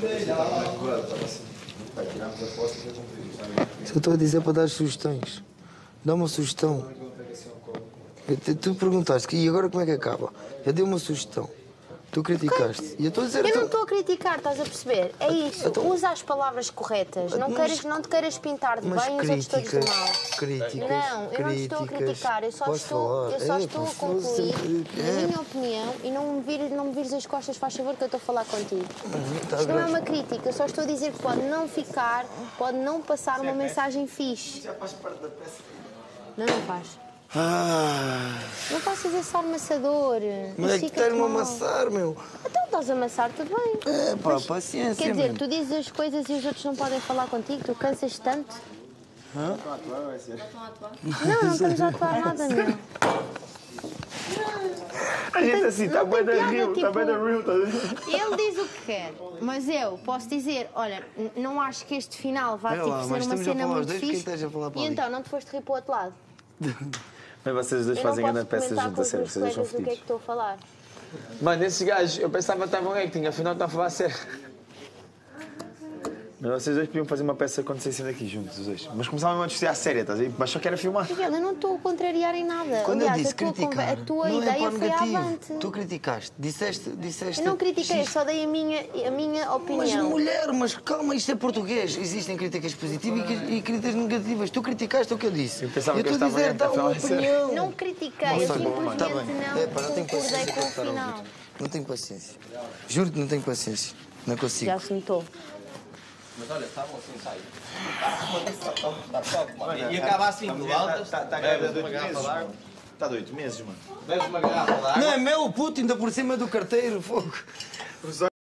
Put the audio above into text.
Se eu estou a dizer para dar sugestões, dá uma sugestão. Tu perguntaste, e agora como é que acaba? Eu dei uma sugestão. Tu criticaste. Okay. E eu estou a dizer... Eu não estou a criticar, estás a perceber? É isso. Então, usa as palavras corretas. Não te queiras pintar de bem e os outros todos de mal. Críticas. Não, eu não te estou a criticar. Eu só estou a concluir, na minha opinião, e não me vires as costas, faz favor, que eu estou a falar contigo. Isto não é uma crítica. Eu só estou a dizer que pode não ficar, pode não passar uma mensagem fixe. Já faz parte da peça. Não faz. Não faças esse amassador. Mas é que quero-me amassar, meu. Então estás a amassar, tudo bem. É pá, paciência. Quer dizer, tu dizes as coisas e os outros não podem falar contigo, tu cansas tanto. Hã? Não estamos a atuar nada, meu. A gente assim, está bem da rio, está bem da rio. Ele diz o que quer, mas eu posso dizer, olha, não acho que este final vá ser uma cena muito fixe. E então, não te foste rir para o outro lado? Mas vocês dois fazem grande peça juntos, a sério, vocês dois são fodidos. O que é que estou a falar? Mano, esses gajos, eu pensava que estavam acting, afinal estão a falar sério. Mas vocês dois podiam fazer uma peça acontecendo aqui juntos, os dois. Mas começavam a discutir a série, estás aí? Mas só quero filmar. Miguel, eu não estou a contrariar em nada. Quando aliás, eu disse criticar, a tua não ideia é para foi negativo. avante. Tu criticaste, disseste... Eu não critiquei, só dei a minha opinião. Mas mulher, mas calma, isto é português. Existem críticas positivas e críticas negativas. Tu criticaste o que eu disse. Eu pensava que estou a dizer, dá uma opinião. Não critiquei, eu simplesmente não concordei com o final. Não tenho paciência. Juro que não tenho paciência. Não consigo. Já se notou. Mas olha, estavam assim, sai. E acaba assim, tu altas, está grávida de uma garrafa de água. Está de 8 meses, mano. Bebes uma garrafa de água. Não é meu, puto, ainda por cima do carteiro, fogo.